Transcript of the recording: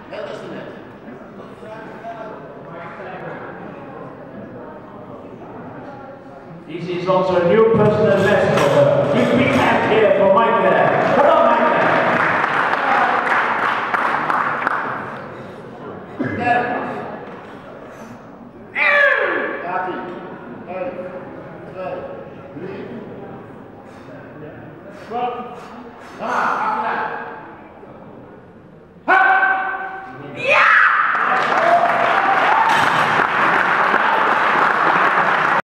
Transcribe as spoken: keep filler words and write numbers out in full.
This is also a new personal best for her. Big big hand here for Mike there.